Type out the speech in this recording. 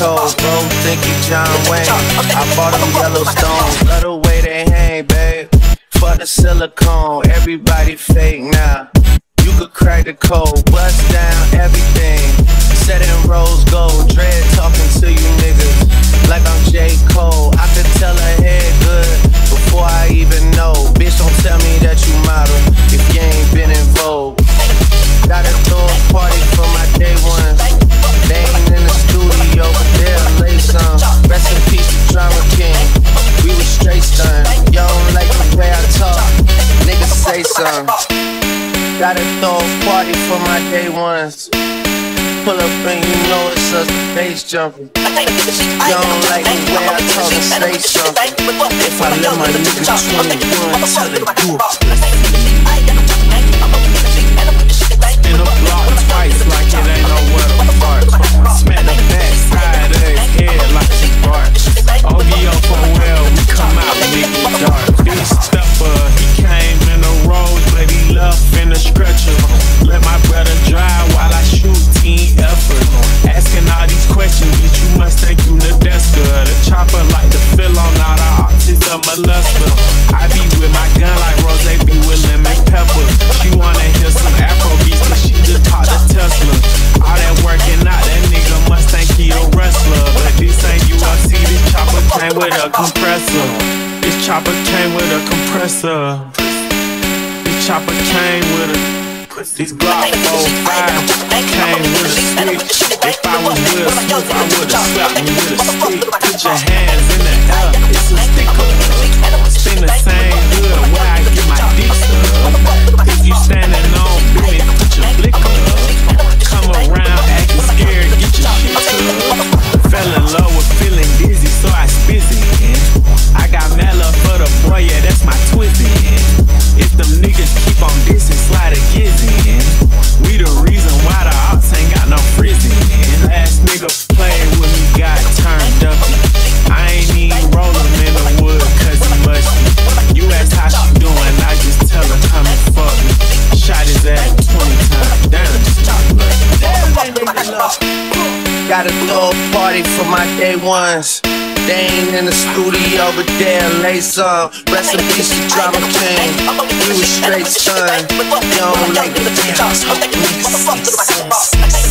cold, bro, think he John Wayne. I bought him Yellowstone, love the way they hang, babe. For the silicone, everybody fake now. You could crack the code, bust down everything. Set in rose gold, dread talking to you niggas like I'm J. Cole. I could tell her head good before I even know. Bitch, don't tell me that you model if you ain't been in Vogue. Gotta throw a party for my day ones. They ain't in the studio, but they'll lay some. Rest in peace to Drama King. We was straight stunned. Y'all don't like the way I talk, niggas say something. Gotta throw a party for my day ones. Pull up and you know it's us, the bass jumping. You don't like the way I talk and say something. If I let my niggas 21 till they do it. In the block twice like it ain't nowhere to park. Smack the back side of his head like he barks. OVO for well, we come out make it dark. Big stepper, he came in the rose, but he left in the stretcher. Let my brother drive while I shoot, team effort. Asking all these questions, bitch, you must think you Nadeska. The chopper like the fill on all the optics of molester. I be with my gun like Rose be with lemon pepper. She wanna hear some Afro beats, cause she just caught the Tesla. All that working out, that nigga must think he a wrestler. But this ain't UFC, this chopper came with a compressor. This chopper came with a compressor. This chopper came with a... These Glock 45 came with a switch. If I was Will Smith, I would've slapped me with a stick. Put your hands in the air, it's a sticker. Spin the same hood where I get my dicks up. If you standing on business, put your blick up. Come around acting scared, get your shit up. Fell in love with feeling dizzy, so I spizzy. I got mad love for the boy, yeah, that's my twizzy. If them niggas keep on dissing, slide a gizzy. We the reason why the ops ain't got no frizzy. Last nigga played with me, got turned up. I ain't even roll him in the wood, cause he musty. You ask how she doing, I just tell her come and fuck me. Shot his ass 20 times, damn, stop Gotta throw a party for my day ones. They ain't in the studio, but they'll lay some. Rest in peace to Drama King. We was straight stunned. You don't like the way I talk, niggas say something.